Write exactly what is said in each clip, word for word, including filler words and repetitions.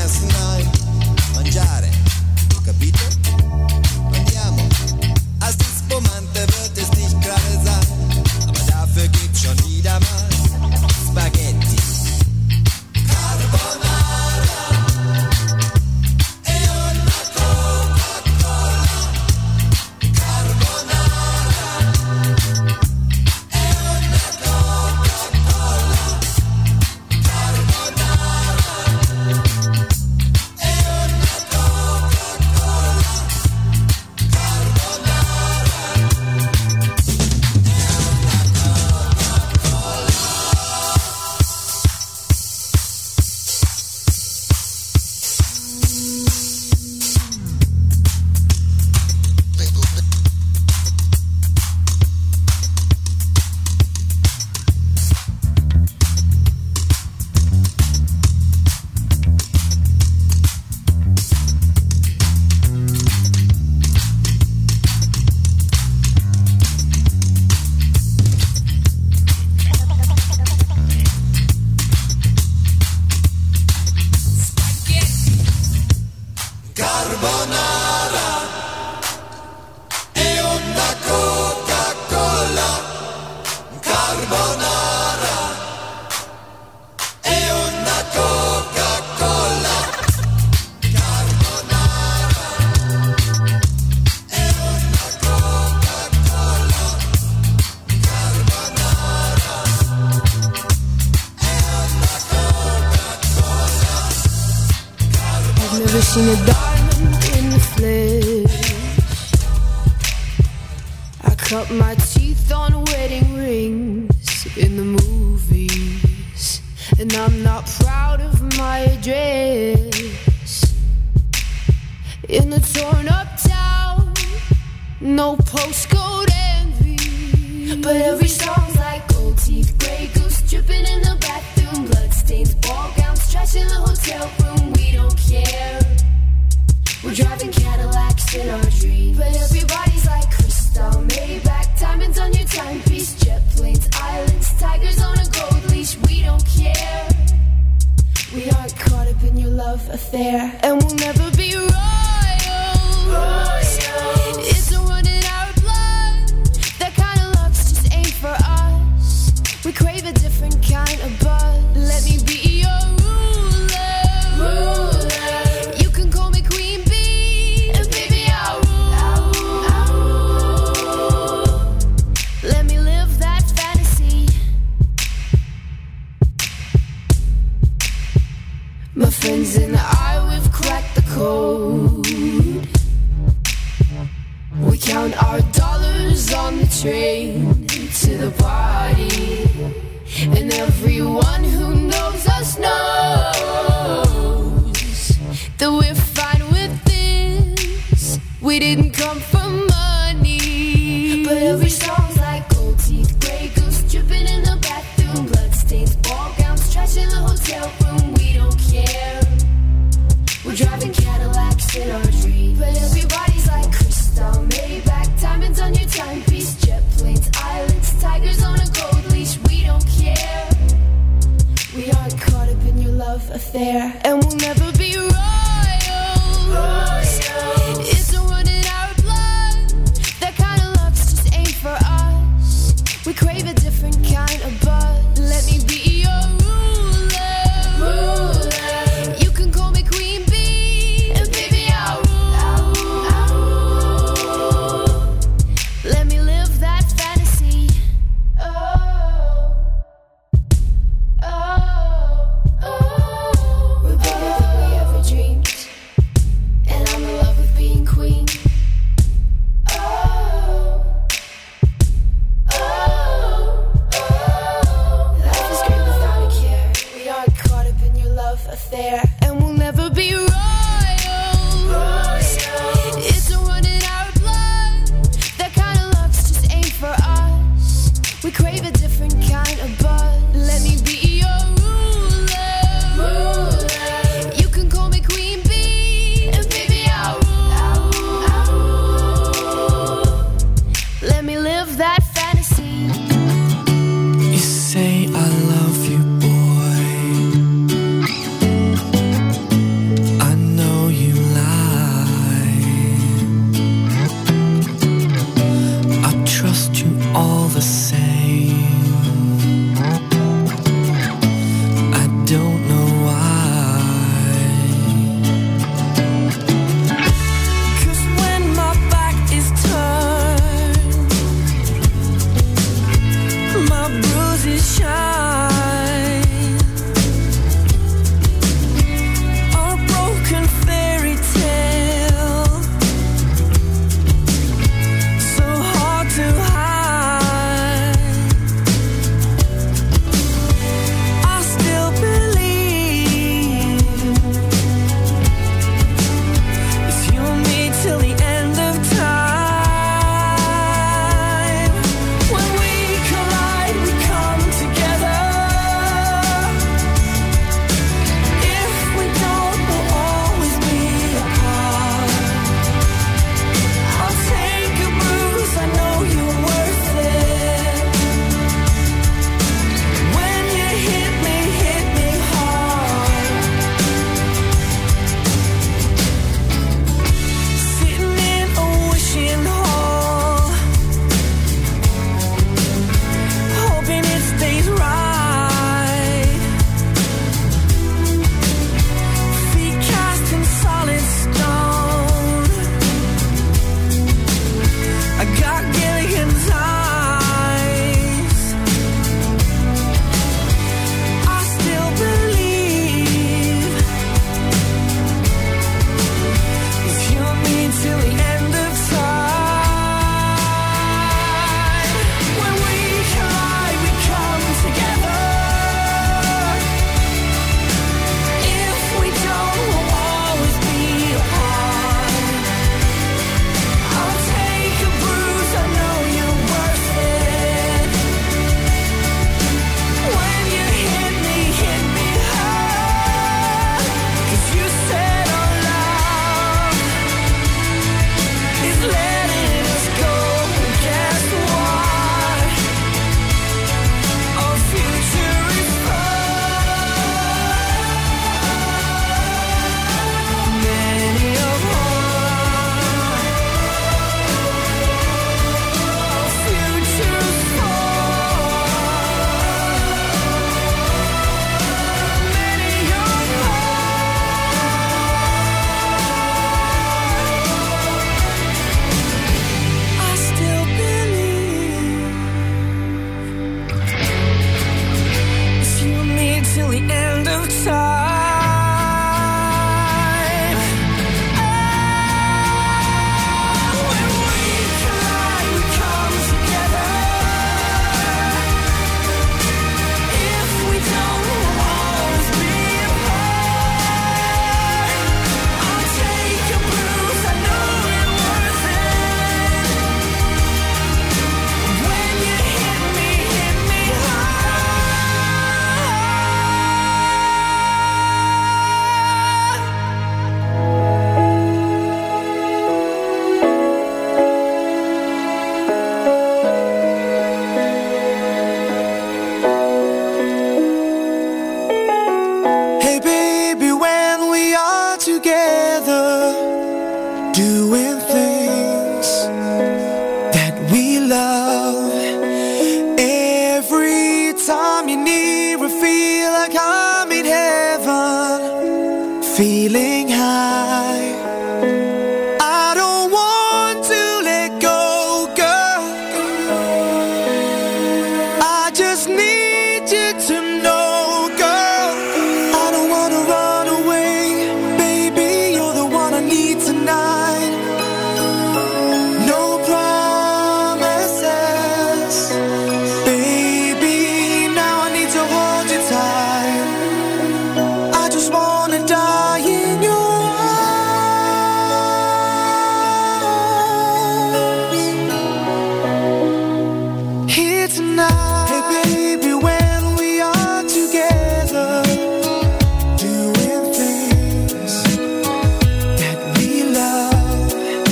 dance tonight. Mangiare, capito? Andiamo. Als die Spumante wird es nicht gerade sein. Aber dafür gibt's schon wieder mal Spaghetti. Carbonara e una Coca-Cola. Carbonara e una Coca-Cola. Carbonara e una Coca-Cola. Carbonara e una Coca-Cola. Carbonara e una Coca-Cola. Carbonara e una Coca-Cola. Carbonara e una Coca-Cola. I've never seen a diamond in the flesh. I cut my teeth on wedding rings in the movies, and I'm not proud of my address. In a torn up town, no postcode envy, but every song's like gold teeth, grey goose dripping in the bathroom, bloodstains, ball gowns, trash in the hotel room. We don't care. We're driving Cadillacs in our dreams, but everybody's like crystal, Maybach, diamonds on your timepiece, jet planes, islands, tigers on a gold leash. We don't care. We aren't caught up in your love affair, and we'll never be royals. Royals. It's a run in our blood. That kind of luck's just ain't for us. We crave a different kind of buzz. Let me be your ruler. Ruler. You can call me Queen Bee, and baby I'll rule. I'll rule. Let me live that fantasy. My friends and I, we've cracked the code. We count our dollars on the train to the party, and everyone who knows us knows that we're fine with this. We didn't come for money, but every song's like gold teeth, grey goose dripping in the bathroom, bloodstains, ball gowns, trash in the hotel room. We don't care. We're driving Cadillacs in our dreams, but everybody's like crystal, Maybach, diamonds on your timepiece, jet planes, islands, tigers on a gold leash. We don't care. We aren't caught up in your love affair, and we'll never be royals. Royals. It's a run in our blood. That kind of luck's just ain't for us. We crave a different kind of buzz. Let me be your ruler. Ruler. You can call me Queen Bee, and baby I'll rule. I'll rule. Let me live that fantasy. Oh, oh, oh. We're better than we ever dreamed, and I'm in love with being queen. Oh, oh, oh. Life is great without a care. We aren't caught up in your love affair, and we'll never be royals. Royals. It's a run in our blood. That kind of luck's just ain't for us. We crave a different kind of buzz. Let me be your ruler. Ruler. You can call me Queen Bee, and baby I'll rule. I'll rule. Let me live that fantasy. You say I love you, boy. Hey baby, when we are together, doing things that we love, every time you're near I feel like I'm in heaven, feeling high. I don't want to let go, girl, I just need you to know, girl, I don't want to run away. Baby, you're the one I need tonight. No promises, baby, now I need to hold you tight. I just want to die in your arms here tonight. Hey baby, when we are together, doing things that we love,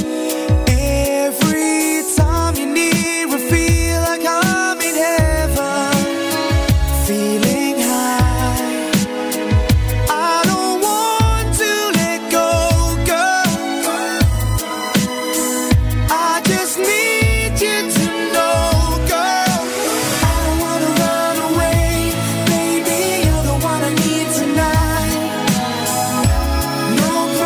every time you're near I feel like I'm in heaven, feeling high. I don't want to let go, girl, I just need you to know, girl, I don't wanna run away. Baby, you're the one I need tonight. No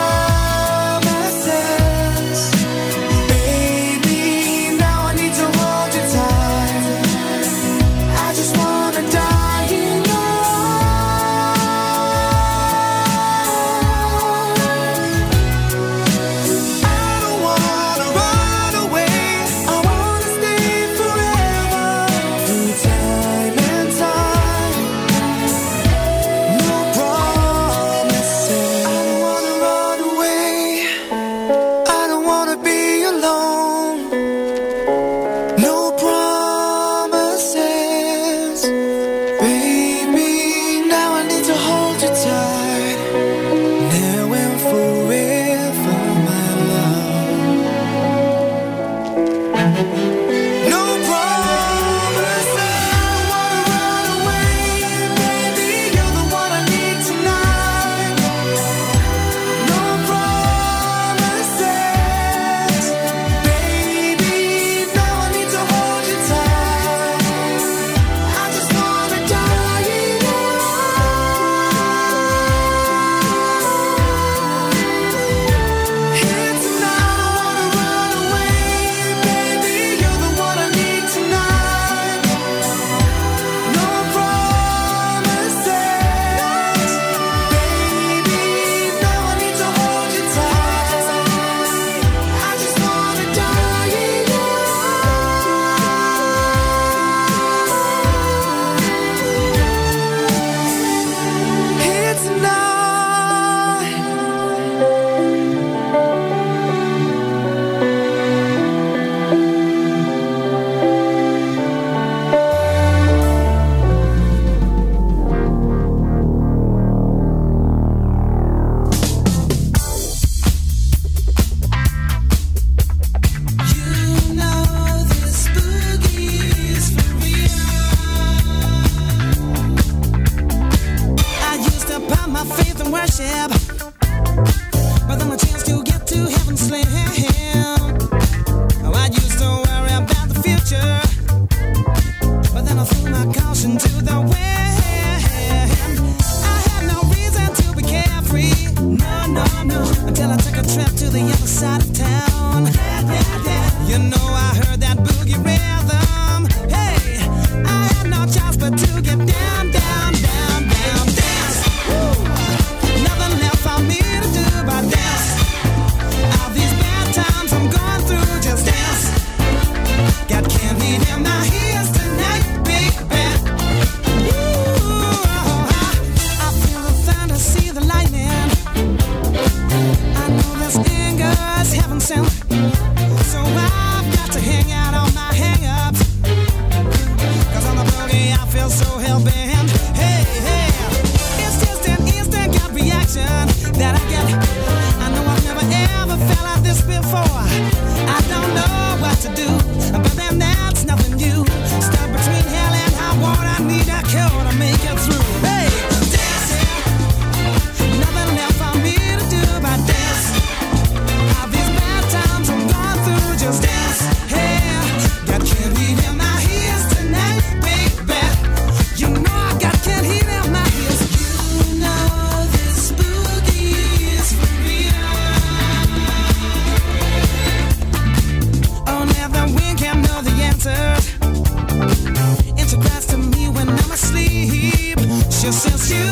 promises, baby, now I need to hold you tight. I just wanna die in your arms. I don't wanna run away, I wanna stay forever, through time and time. No promises, I don't wanna run away, I don't wanna be alone. No promises, baby, now I need to hold you tight. Now and forever, my love. No promises, I don't wanna run away. Baby, you're the one I need tonight. No promises, baby, now I need to hold you tight. I just wanna die in your arms here tonight. I wanna run away. Baby, you're the one I need tonight. No promises, baby, now I need to hold you tight. I just wanna die in your arms here tonight. You know this boogie is for real. I used to put my faith in worship, but then a chance to get to heaven slam. Oh, I used to worry about the future, but then I threw my caution to the wind. I had no reason to be carefree, no, no, no, until I took a trip to the other side of town. You know I heard that boogie rhythm. Hey, I had no choice but to get down, down, down, down, dance. Woo. Nothing left for me to do but dance.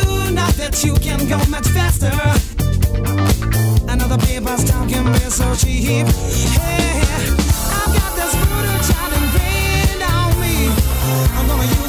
Ooh, not that you can go much faster. I know the paper's talking real so cheap. Hey, I've got this voodoo child ingrained on me. I'm gonna use